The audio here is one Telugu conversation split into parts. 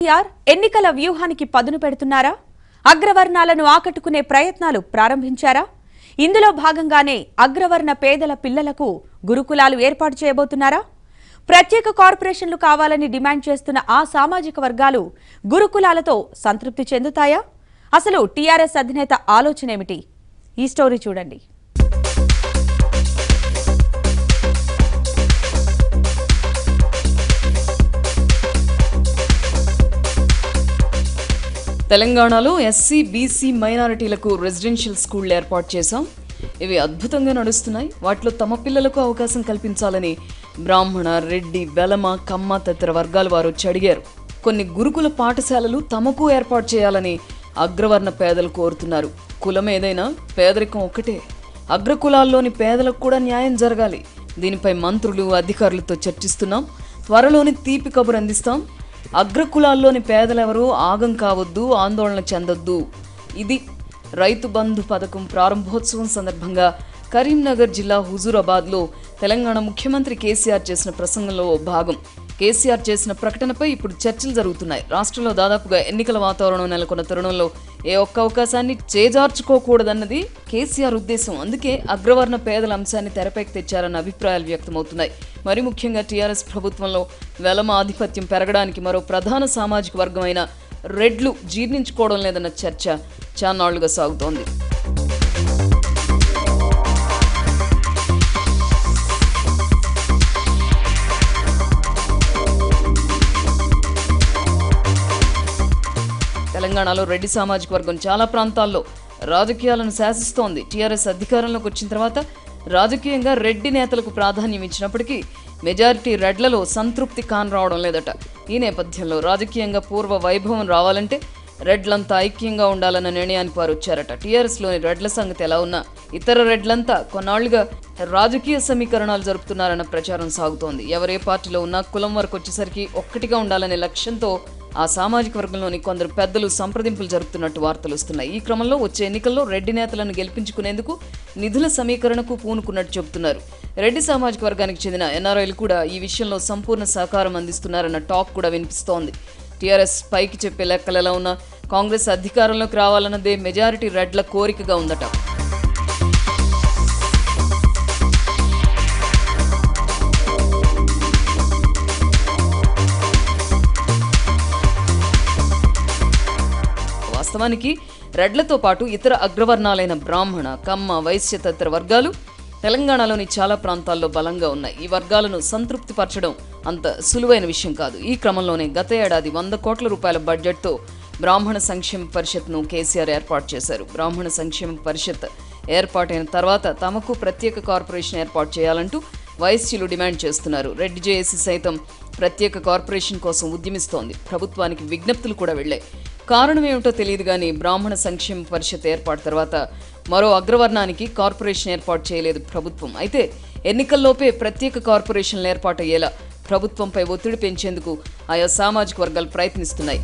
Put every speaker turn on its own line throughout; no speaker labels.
కేసీఆర్ ఎన్నికల వ్యూహానికి పదును పెడుతున్నారా? అగ్రవర్ణాలను ఆకట్టుకునే ప్రయత్నాలు ప్రారంభించారా? ఇందులో భాగంగానే అగ్రవర్ణ పేదల పిల్లలకు గురుకులాలు ఏర్పాటు చేయబోతున్నారా? ప్రత్యేక కార్పొరేషన్లు కావాలని డిమాండ్ చేస్తున్న ఆ సామాజిక వర్గాలు గురుకులాలతో సంతృప్తి చెందుతాయా? అసలు టీఆర్ఎస్ అధినేత ఆలోచన ఏమిటి? ఈ స్టోరీ చూడండి.
తెలంగాణలో ఎస్సీ బీసీ మైనారిటీలకు రెసిడెన్షియల్ స్కూళ్లు ఏర్పాటు చేశాం. ఇవి అద్భుతంగా నడుస్తున్నాయి. వాటిలో తమ పిల్లలకు అవకాశం కల్పించాలని బ్రాహ్మణ, రెడ్డి, బెలమ, కమ్మ తదితర వర్గాల వారు అడిగారు. కొన్ని గురుకుల పాఠశాలలు తమకు ఏర్పాటు చేయాలని అగ్రవర్ణ పేదలు కోరుతున్నారు. కులం ఏదైనా పేదరికం ఒక్కటే. అగ్రకులాల్లోని పేదలకు కూడా న్యాయం జరగాలి. దీనిపై మంత్రులు, అధికారులతో చర్చిస్తున్నాం. త్వరలోని తీపి కబురు అందిస్తాం. అగ్రకులాల్లోని పేదలెవరూ ఆగం కావద్దు, ఆందోళన చెందొద్దు. ఇది రైతు బంధు పథకం ప్రారంభోత్సవం సందర్భంగా కరీంనగర్ జిల్లా హుజూరాబాద్లో తెలంగాణ ముఖ్యమంత్రి కేసీఆర్ చేసిన ప్రసంగంలో భాగం. కేసీఆర్ చేసిన ప్రకటనపై ఇప్పుడు చర్చలు జరుగుతున్నాయి. రాష్ట్రంలో దాదాపుగా ఎన్నికల వాతావరణం నెలకొన్న తరుణంలో ఏ ఒక్క అవకాశాన్ని చేజార్చుకోకూడదన్నది కేసీఆర్ ఉద్దేశం. అందుకే అగ్రవర్ణ పేదల అంశాన్ని తెరపైకి తెచ్చారన్న అభిప్రాయాలు వ్యక్తమవుతున్నాయి. మరి ముఖ్యంగా టీఆర్ఎస్ ప్రభుత్వంలో వెలమ ఆధిపత్యం పెరగడానికి మరో ప్రధాన సామాజిక వర్గమైన రెడ్లు జీర్ణించుకోవడం లేదన్న చర్చ చాన్నాళ్లుగా సాగుతోంది. తెలంగాణలో రెడ్డి సామాజిక వర్గం చాలా ప్రాంతాల్లో రాజకీయాలను శాసిస్తోంది. టీఆర్ఎస్ అధికారంలోకి వచ్చిన తర్వాత రాజకీయంగా రెడ్డి నేతలకు ప్రాధాన్యం ఇచ్చినప్పటికీ మెజారిటీ రెడ్లలో సంతృప్తి కానరావడం లేదట. ఈ నేపథ్యంలో రాజకీయంగా పూర్వ వైభవం రావాలంటే రెడ్లంతా ఐక్యంగా ఉండాలన్న నిర్ణయానికి వారు వచ్చారట. టీఆర్ఎస్లోని రెడ్ల సంగతి ఎలా ఉన్నా ఇతర రెడ్లంతా కొన్నాళ్లుగా రాజకీయ సమీకరణాలు జరుపుతున్నారన్న ప్రచారం సాగుతోంది. ఎవరే పార్టీలో ఉన్నా కులం వరకు వచ్చేసరికి ఒక్కటిగా ఉండాలనే లక్ష్యంతో ఆ సామాజిక వర్గంలోని కొందరు పెద్దలు సంప్రదింపులు జరుపుతున్నట్టు వార్తలు వస్తున్నాయి. ఈ క్రమంలో వచ్చే ఎన్నికల్లో రెడ్డి నేతలను గెలిపించుకునేందుకు నిధుల సమీకరణకు పూనుకున్నట్టు చెబుతున్నారు. రెడ్డి సామాజిక వర్గానికి చెందిన ఎన్ఆర్ఐలు కూడా ఈ విషయంలో సంపూర్ణ సహకారం అందిస్తున్నారన్న టాక్ కూడా వినిపిస్తోంది. టీఆర్ఎస్ పైకి చెప్పే లెక్కలు ఎలా ఉన్నా కాంగ్రెస్ అధికారంలోకి రావాలన్నదే మెజారిటీ రెడ్ల కోరికగా ఉందట. వాస్తవానికి రెడ్లతో పాటు ఇతర అగ్రవర్ణాలైన బ్రాహ్మణ, కమ్మ, వైశ్య తదితర వర్గాలు తెలంగాణలోని చాలా ప్రాంతాల్లో బలంగా ఉన్నాయి. ఈ వర్గాలను సంతృప్తిపరచడం అంత సులువైన విషయం కాదు. ఈ క్రమంలోనే గత ఏడాది 100 కోట్ల రూపాయల బడ్జెట్తో బ్రాహ్మణ సంక్షేమ పరిషత్ను కేసీఆర్ ఏర్పాటు చేశారు. బ్రాహ్మణ సంక్షేమ పరిషత్ ఏర్పాటైన తర్వాత తమకు ప్రత్యేక కార్పొరేషన్ ఏర్పాటు చేయాలంటూ వైశ్యులు డిమాండ్ చేస్తున్నారు. రెడ్డి జేఏసీ సైతం ప్రత్యేక కార్పొరేషన్ కోసం ఉద్యమిస్తోంది. ప్రభుత్వానికి విజ్ఞప్తులు కూడా వెళ్లాయి. కారణం ఏమిటో తెలియదు కానీ బ్రాహ్మణ సంక్షేమ పరిషత్ ఏర్పాటు తర్వాత మరో అగ్రవర్ణానికి కార్పొరేషన్ ఏర్పాటు చేయలేదు ప్రభుత్వం. అయితే ఎన్నికల్లోపే ప్రత్యేక కార్పొరేషన్లు ఏర్పాటయ్యేలా ప్రభుత్వంపై ఒత్తిడి పెంచేందుకు ఆయా సామాజిక వర్గాలు ప్రయత్నిస్తున్నాయి.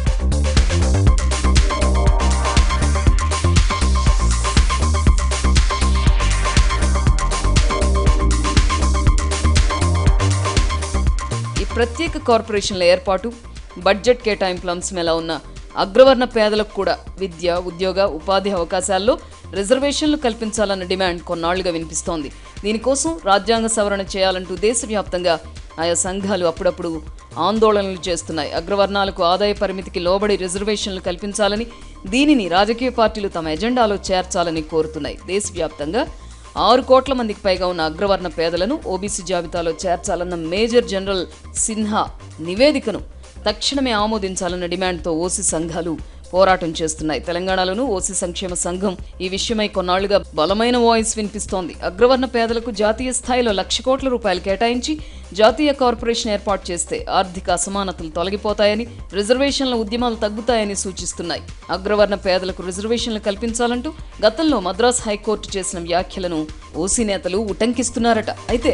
ఈ ప్రత్యేక కార్పొరేషన్ల ఏర్పాటు, బడ్జెట్ కేటాయింపుల అంశం ఎలా ఉన్నా అగ్రవర్ణ పేదలకు కూడా విద్య, ఉద్యోగ, ఉపాధి అవకాశాల్లో రిజర్వేషన్లు కల్పించాలన్న డిమాండ్ కొన్నాళ్లుగా వినిపిస్తోంది. దీనికోసం రాజ్యాంగ సవరణ చేయాలంటూ దేశవ్యాప్తంగా ఆయా సంఘాలు అప్పుడప్పుడు ఆందోళనలు చేస్తున్నాయి. అగ్రవర్ణాలకు ఆదాయ పరిమితికి లోబడి రిజర్వేషన్లు కల్పించాలని, దీనిని రాజకీయ పార్టీలు తమ ఎజెండాలో చేర్చాలని కోరుతున్నాయి. దేశవ్యాప్తంగా 6 కోట్ల మందికి పైగా ఉన్న అగ్రవర్ణ పేదలను ఓబీసీ జాబితాలో చేర్చాలన్న మేజర్ జనరల్ సిన్హా నివేదికను తక్షణమే ఆమోదించాలన్న డిమాండ్తో ఓసీ సంఘాలు పోరాటం చేస్తున్నాయి. తెలంగాణలోనూ ఓసీ సంక్షేమ సంఘం ఈ విషయమై కొన్నాళ్లుగా బలమైన వాయిస్ వినిపిస్తోంది. అగ్రవర్ణ పేదలకు జాతీయ స్థాయిలో 1,00,000 కోట్ల రూపాయలు కేటాయించి జాతీయ కార్పొరేషన్ ఏర్పాటు చేస్తే ఆర్థిక అసమానతలు తొలగిపోతాయని, రిజర్వేషన్ల ఉద్యమాలు తగ్గుతాయని సూచిస్తున్నాయి. అగ్రవర్ణ పేదలకు రిజర్వేషన్లు కల్పించాలంటూ గతంలో మద్రాస్ హైకోర్టు చేసిన వ్యాఖ్యలను ఓసీ నేతలు ఉటంకిస్తున్నారట. అయితే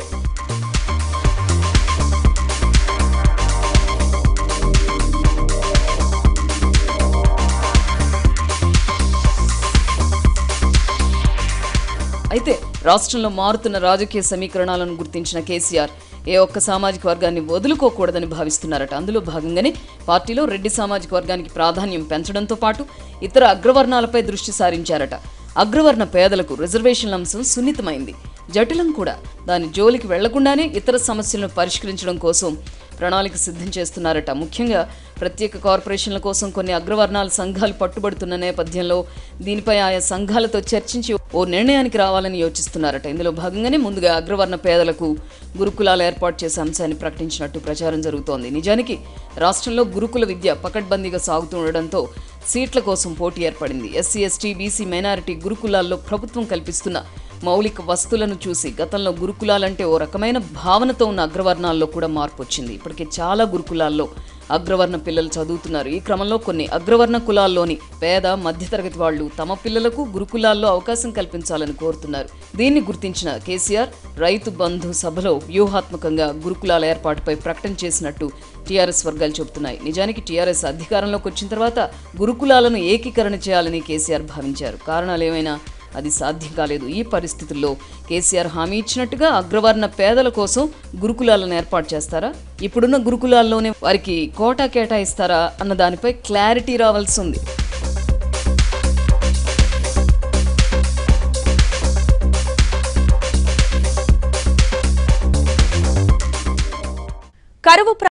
అయితే రాష్ట్రంలో మారుతున్న రాజకీయ సమీకరణాలను గుర్తించిన కేసీఆర్ ఏ ఒక్క సామాజిక వర్గాన్ని వదులుకోకూడదని భావిస్తున్నారట. అందులో భాగంగానే పార్టీలో రెడ్డి సామాజిక వర్గానికి ప్రాధాన్యం పెంచడంతో పాటు ఇతర అగ్రవర్ణాలపై దృష్టి సారించారట. అగ్రవర్ణ పేదలకు రిజర్వేషన్ల అంశం సున్నితమైంది, జటిలం కూడా. దాని జోలికి వెళ్లకుండానే ఇతర సమస్యలను పరిష్కరించడం కోసం ప్రణాళిక సిద్ధం చేస్తున్నారట. ముఖ్యంగా ప్రత్యేక కార్పొరేషన్ల కోసం కొన్ని అగ్రవర్ణాల సంఘాలు పట్టుబడుతున్న నేపథ్యంలో దీనిపై ఆయా సంఘాలతో చర్చించి ఓ నిర్ణయానికి రావాలని యోచిస్తున్నారట. ఇందులో భాగంగానే ముందుగా అగ్రవర్ణ పేదలకు గురుకులాలు ఏర్పాటు చేసే అంశాన్ని ప్రకటించినట్టు ప్రచారం జరుగుతోంది. నిజానికి రాష్ట్రంలో గురుకుల విద్య పకడ్బందీగా సాగుతుండటంతో సీట్ల కోసం పోటీ ఏర్పడింది. ఎస్సీ, ఎస్టీ, బీసీ, మైనారిటీ గురుకులాల్లో ప్రభుత్వం కల్పిస్తున్న మౌలిక వస్తువులను చూసి గతంలో గురుకులాలంటే ఓ రకమైన భావనతో ఉన్న అగ్రవర్ణాల్లో కూడా మార్పు వచ్చింది. ఇప్పటికే చాలా గురుకులాల్లో అగ్రవర్ణ పిల్లలు చదువుతున్నారు. ఈ క్రమంలో కొన్ని అగ్రవర్ణ కులాల్లోని పేద మధ్యతరగతి వాళ్లు తమ పిల్లలకు గురుకులాల్లో అవకాశం కల్పించాలని కోరుతున్నారు. దీన్ని గుర్తించిన కేసీఆర్ రైతు బంధు సభలో వ్యూహాత్మకంగా గురుకులాల ఏర్పాటుపై ప్రకటన చేసినట్టు టీఆర్ఎస్ వర్గాలు చెబుతున్నాయి. నిజానికి టీఆర్ఎస్ అధికారంలోకి వచ్చిన తర్వాత గురుకులాలను ఏకీకరణ చేయాలని కేసీఆర్ భావించారు. కారణాలు ఏమైనా అది సాధ్యం కాలేదు. ఈ పరిస్థితుల్లో కేసీఆర్ హామీ ఇచ్చినట్టుగా అగ్రవర్ణ పేదల కోసం గురుకులాలను ఏర్పాటు చేస్తారా, ఇప్పుడున్న గురుకులాల్లోనే వారికి కోటా కేటాయిస్తారా అన్న దానిపై క్లారిటీ రావాల్సి ఉంది.
కరువు